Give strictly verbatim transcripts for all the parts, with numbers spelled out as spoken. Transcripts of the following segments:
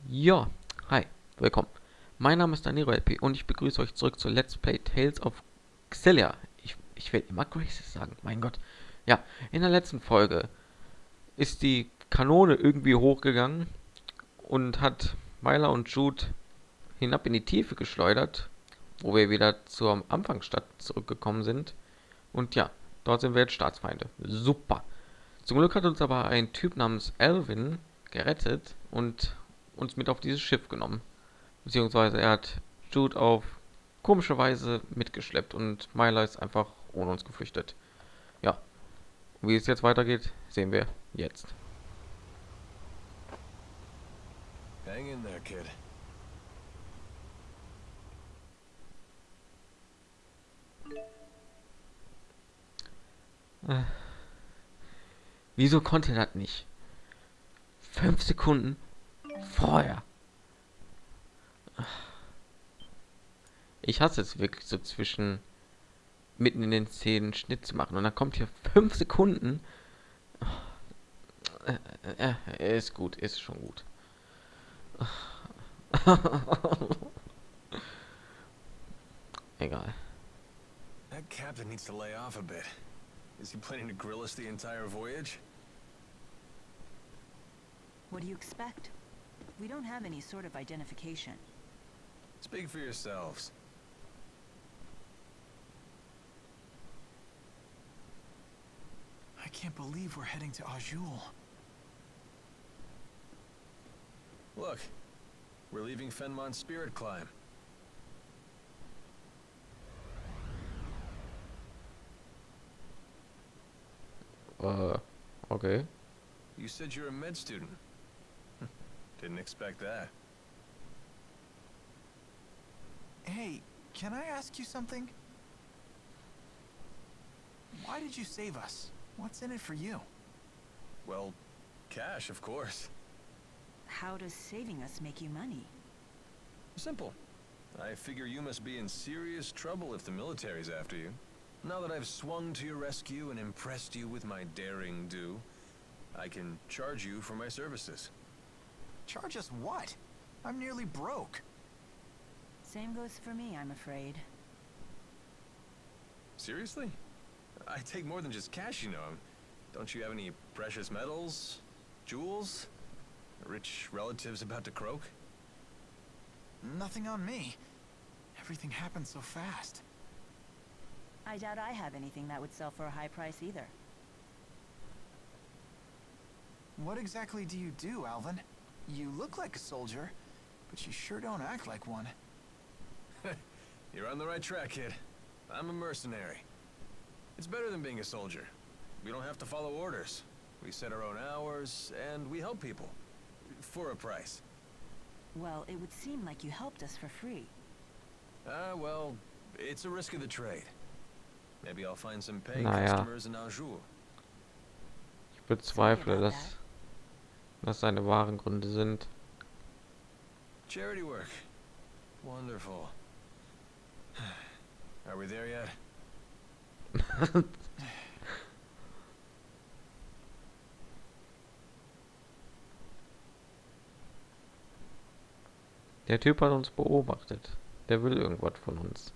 Ja, hi, willkommen. Mein Name ist Danilo L P und ich begrüße euch zurück zu Let's Play Tales of Xillia. Ich, ich will immer Graces sagen, mein Gott. Ja, in der letzten Folge ist die Kanone irgendwie hochgegangen und hat Myla und Jude hinab in die Tiefe geschleudert, wo wir wieder zur Anfangsstadt zurückgekommen sind. Und ja, dort sind wir jetzt Staatsfeinde. Super. Zum Glück hat uns aber ein Typ namens Alvin gerettet und uns mit auf dieses Schiff genommen. Beziehungsweise er hat Jude auf komische Weise mitgeschleppt und Myla ist einfach ohne uns geflüchtet. Ja, und wie es jetzt weitergeht, sehen wir jetzt. Hang in there, kid. Äh, wieso konnte er das nicht? Fünf Sekunden vorher. Ich hasse es wirklich so zwischen mitten in den Szenen Schnitt zu machen und dann kommt hier fünf Sekunden. Äh, äh, äh, ist gut, ist schon gut. Egal. That captain needs to lay off a bit. Is he planning to grill us the entire voyage? What do you expect? We don't have any sort of identification. Speak for yourselves. I can't believe we're heading to Azul. Look, we're leaving Fenmon's Spirit Climb. Äh, okay. You said you're a med student. Didn't expect that. Hey, can I ask you something? Why did you save us? What's in it for you? Well, cash, of course. How does saving us make you money? Simple. I figure you must be in serious trouble if the military's after you. Now that I've swung to your rescue and impressed you with my daring do, I can charge you for my services. Charge us what? I'm nearly broke. Same goes for me, I'm afraid. Seriously? I take more than just cash, you know. Don't you have any precious metals? Jewels? Rich relatives about to croak? Nothing on me. Everything happened so fast. I doubt I have anything that would sell for a high price either. What exactly do you do, Alvin? You look like a soldier, but you sure don't act like one. You're on the right track, kid. I'm a mercenary. It's better than being a soldier. We don't have to follow orders. We set our own hours, and we help people. For a price. Well, it would seem like you helped us for free. Ah, uh, well, it's a risk of the trade. Maybe I'll find some paying Naja. customers in Azul. Ich bezweifle, dass das seine wahren Gründe sind. Charity work. Wonderful. Are we there yet? Der Typ hat uns beobachtet. Der will irgendwas von uns.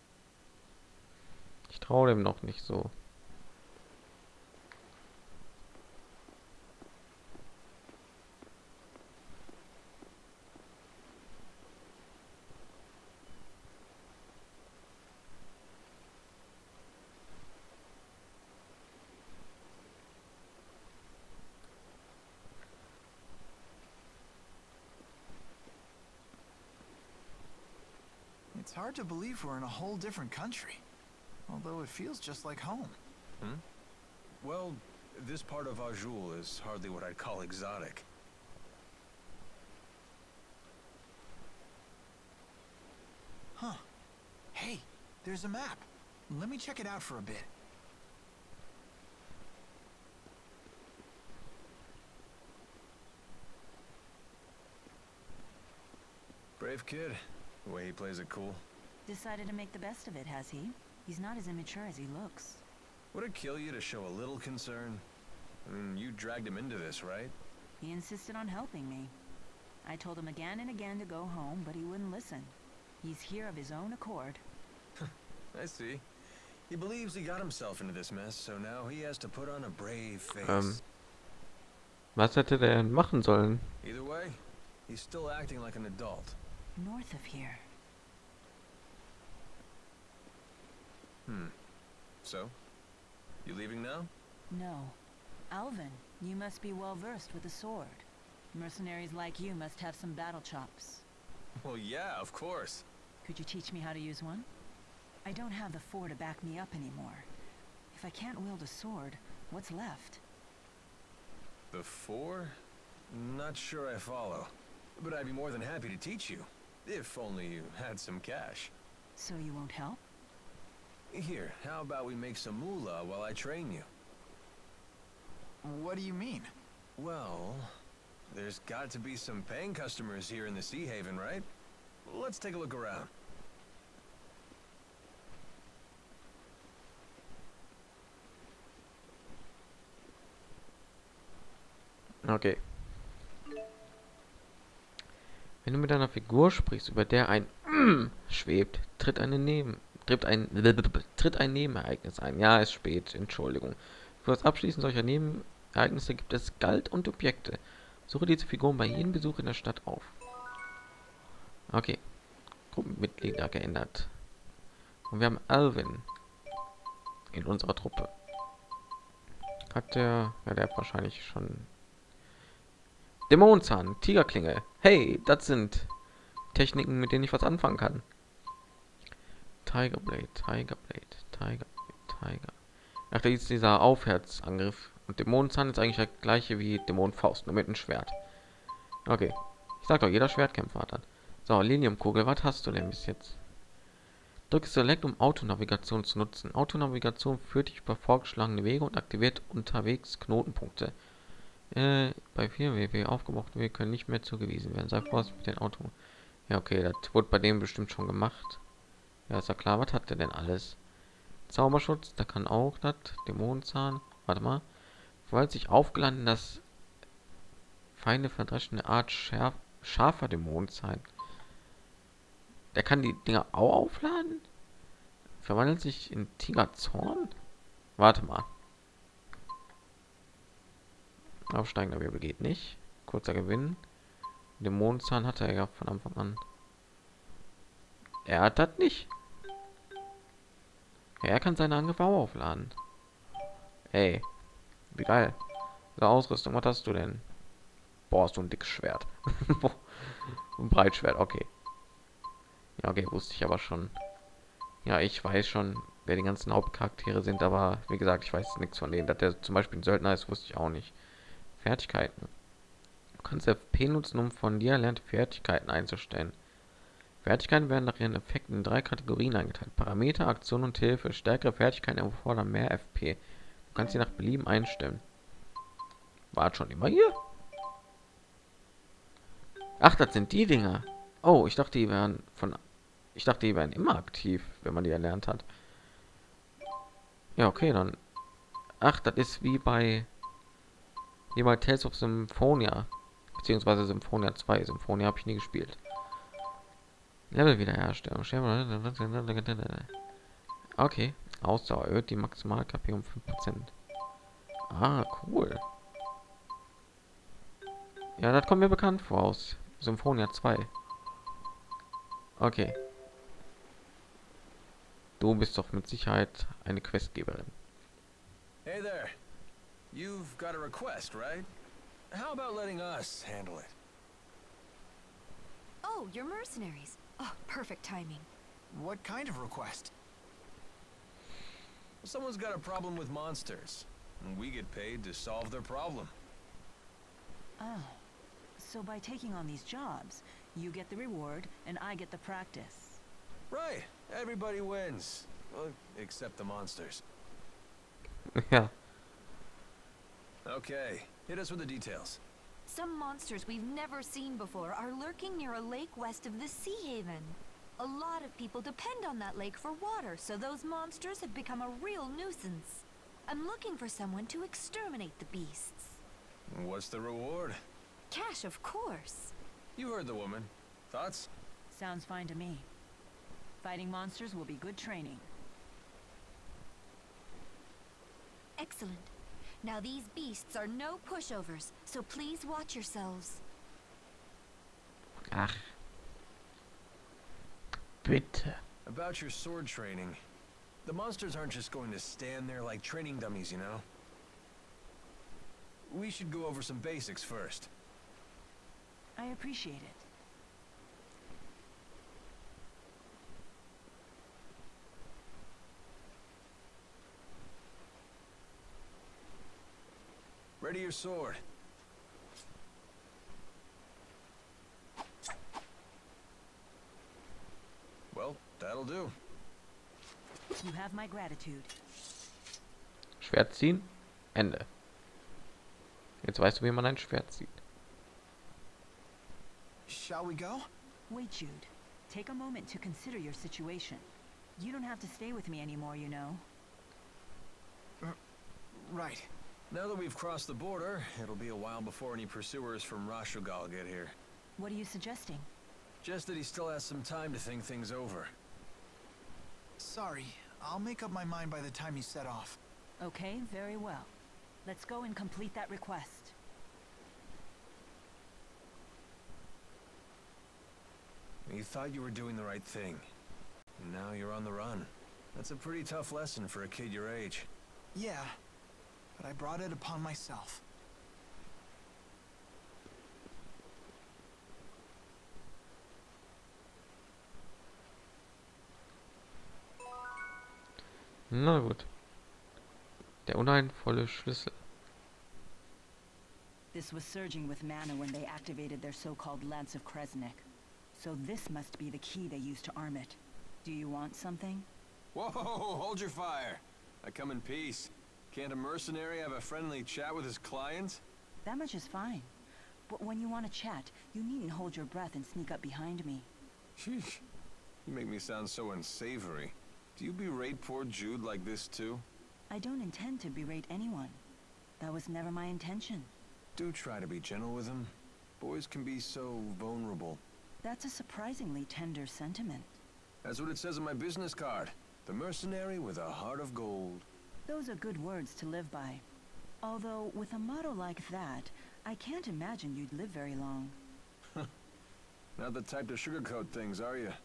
Ich traue dem noch nicht so. It's hard to believe we're in a whole different country. Although it feels just like home. Hmm? Well, this part of Azul is hardly what I'd call exotic. Huh. Hey, there's a map. Let me check it out for a bit. Brave kid. The way he plays it cool. Decided to make the best of it, has he? He's not as immature as he looks. Would it kill you to show a little concern? I mean, you dragged him into this, right? He insisted on helping me. I told him again and again to go home, but he wouldn't listen. He's here of his own accord. I see. He believes he got himself into this mess, so now he has to put on a brave face. Ähm, was hätte der denn machen sollen? Either way, he's still acting like an adult. North of here. Hmm. So? You leaving now? No. Alvin, you must be well versed with the sword. Mercenaries like you must have some battle chops. Well, yeah, of course. Could you teach me how to use one? I don't have the four to back me up anymore. If I can't wield a sword, what's left? The four? Not sure I follow. But I'd be more than happy to teach you. If only you had some cash. So you won't help? Here, how about we make some moolah while I train you? What do you mean? Well, there's got to be some paying customers here in the Sea Haven, right? Let's take a look around. Okay. Wenn du mit einer Figur sprichst, über der ein schwebt, tritt eine Neben tritt ein tritt ein Nebenereignis ein. Ja, es ist spät, Entschuldigung. Für das Abschließen solcher Nebenereignisse gibt es Geld und Objekte. Suche diese Figuren bei jedem Besuch in der Stadt auf. Okay. Gruppenmitglieder geändert. Und wir haben Alvin in unserer Truppe. Hat der... Ja, der hat wahrscheinlich schon... Dämonenzahn, Tigerklinge. Hey, das sind Techniken, mit denen ich was anfangen kann. Tigerblade, Tigerblade, Tigerblade, Tiger. Ach, da ist dieser Aufwärtsangriff. Und Dämonenzahn ist eigentlich der gleiche wie Dämonenfaust, nur mit einem Schwert. Okay. Ich sag doch, jeder Schwertkämpfer hat das. So, Liniumkugel, was hast du denn bis jetzt? Drücke Select, um Autonavigation zu nutzen. Autonavigation führt dich über vorgeschlagene Wege und aktiviert unterwegs Knotenpunkte. Äh, bei vier W W aufgebrauchte Wege können nicht mehr zugewiesen werden. Sei vorsichtig mit den Auto. Ja, okay, das wurde bei dem bestimmt schon gemacht. Ja, ist ja klar, was hat der denn alles? Zauberschutz, da kann auch das. Dämonenzahn. Warte mal. Weil sich aufgeladen das Feinde verdreschende Art schärf, scharfer Dämonenzahn. Der kann die Dinger auch aufladen? Verwandelt sich in Tigerzorn? Warte mal. Aufsteigender Wirbel geht nicht. Kurzer Gewinn. Dämonenzahn hat er ja von Anfang an. Er hat das nicht. Er kann seine Angriffe auch aufladen. Ey. Wie geil. So, Ausrüstung, was hast du denn? Boah, hast du ein dickes Schwert. Ein Breitschwert, okay. Ja, okay, wusste ich aber schon. Ja, ich weiß schon, wer die ganzen Hauptcharaktere sind, aber wie gesagt, ich weiß nichts von denen. Dass der zum Beispiel ein Söldner ist, wusste ich auch nicht. Fertigkeiten. Du kannst F P nutzen, um von dir erlernte Fertigkeiten einzustellen. Fertigkeiten werden nach ihren Effekten in drei Kategorien eingeteilt. Parameter, Aktion und Hilfe. Stärkere Fertigkeiten erfordern mehr F P. Du kannst sie nach Belieben einstellen. War schon immer hier? Ach, das sind die Dinger. Oh, ich dachte, die wären von... Ich dachte, die wären immer aktiv, wenn man die erlernt hat. Ja, okay, dann... Ach, das ist wie bei... Wie bei Tales of Symphonia. Beziehungsweise Symphonia zwei. Symphonia habe ich nie gespielt. Level wiederherstellung. Okay. Ausdauer erhöht die Maximal K P um fünf Prozent. Ah, cool. Ja, das kommt mir bekannt vor aus Symphonia zwei. Okay. Du bist doch mit Sicherheit eine Questgeberin. Hey there. You've got a request, right? How about letting us handle it? Oh, you're mercenaries. Oh, perfect timing. What kind of request? Someone's got a problem with monsters, and we get paid to solve their problem. Oh. So by taking on these jobs, you get the reward and I get the practice. Right. Everybody wins. Well, except the monsters. Ja. Okay. Hit us with the details. Some monsters we've never seen before are lurking near a lake west of the Sea Haven. A lot of people depend on that lake for water, so those monsters have become a real nuisance. I'm looking for someone to exterminate the beasts. What's the reward? Cash, of course. You heard the woman. Thoughts? Sounds fine to me. Fighting monsters will be good training. Excellent. Now these beasts are no pushovers, so please watch yourselves. Ach. Bitte. About your sword training. The monsters aren't just going to stand there like training dummies, you know? We should go over some basics first. I appreciate it. Ready your sword. Well, that'll do. You have my gratitude. Schwert ziehen. Ende. Jetzt weißt du, wie man ein Schwert zieht. Shall we go? Wait, Jude. Take a moment to consider your situation. You don't have to stay with me anymore, you know. Right. Now that we've crossed the border, it'll be a while before any pursuers from Rashugal get here. What are you suggesting? Just that he still has some time to think things over. Sorry, I'll make up my mind by the time you set off. Okay, very well. Let's go and complete that request. You thought you were doing the right thing. Now you're on the run. That's a pretty tough lesson for a kid your age. Yeah, but I brought it upon myself. Na gut. Der unheilvolle Schlüssel. This was surging with mana when they activated their so-called Lance of Kresnik. So this must be the key they used to arm it. Do you want something? Whoa, hold your fire. I come in peace. Can't a mercenary have a friendly chat with his clients? That much is fine. But when you want to chat, you needn't hold your breath and sneak up behind me. Sheesh. You make me sound so unsavory. Do you berate poor Jude like this too? I don't intend to berate anyone. That was never my intention. Do try to be gentle with him. Boys can be so vulnerable. That's a surprisingly tender sentiment. That's what it says on my business card. The mercenary with a heart of gold. Those are good words to live by. Although, with a motto like that, I can't imagine you'd live very long. Not the type to sugarcoat things, are you?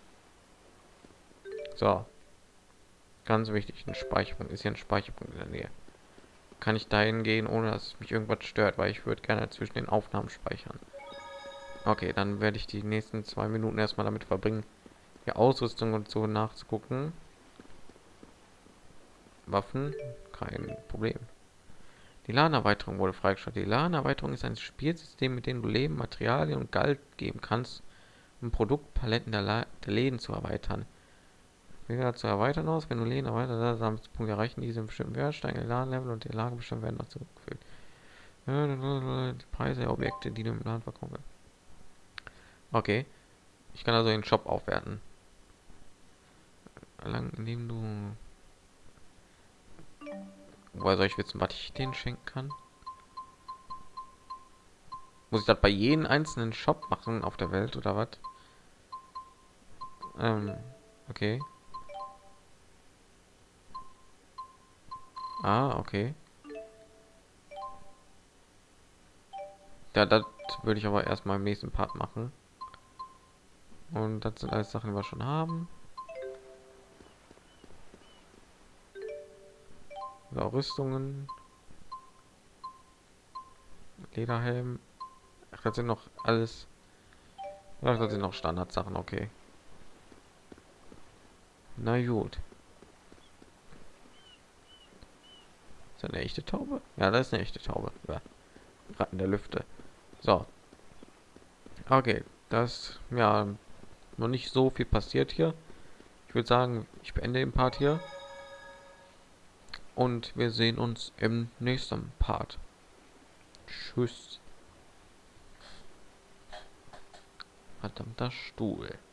So. Ganz wichtig, ein Speicherpunkt. Ist hier ein Speicherpunkt in der Nähe. Kann ich dahin gehen, ohne dass mich irgendwas stört, weil ich würde gerne zwischen den Aufnahmen speichern. Okay, dann werde ich die nächsten zwei Minuten erstmal damit verbringen, hier Ausrüstung und so nachzugucken. Waffen, kein Problem. Die LAN-Erweiterung wurde freigeschaltet. Die LAN-Erweiterung ist ein Spielsystem, mit dem du Leben, Materialien und Geld geben kannst, um Produktpaletten der, La der Läden zu erweitern. Wähle zu erweitern aus, wenn du Läden erweitert hast, Punkt erreichen diese bestimmten Wert, steigen die LAN-Level und die Lagerbestimmungen werden noch zurückgeführt. Die Preise der Objekte, die du im LAN verkaufen. Okay. Ich kann also den Shop aufwerten. Lang, indem du... Woher soll ich wissen, was ich denen schenken kann? Muss ich das bei jedem einzelnen Shop machen auf der Welt oder was? Ähm, okay. Ah, okay. Ja, das würde ich aber erstmal im nächsten Part machen. Und das sind alles Sachen, die wir schon haben. So, Rüstungen. Lederhelm. Ach, das sind noch alles... Ach, das sind noch Standardsachen, okay. Na gut. Ist das eine echte Taube? Ja, das ist eine echte Taube. Ja. Ratten der Lüfte. So. Okay, das... Ja... noch nicht so viel passiert hier. Ich würde sagen, ich beende den Part hier. Und wir sehen uns im nächsten Part. Tschüss. Verdammter Stuhl.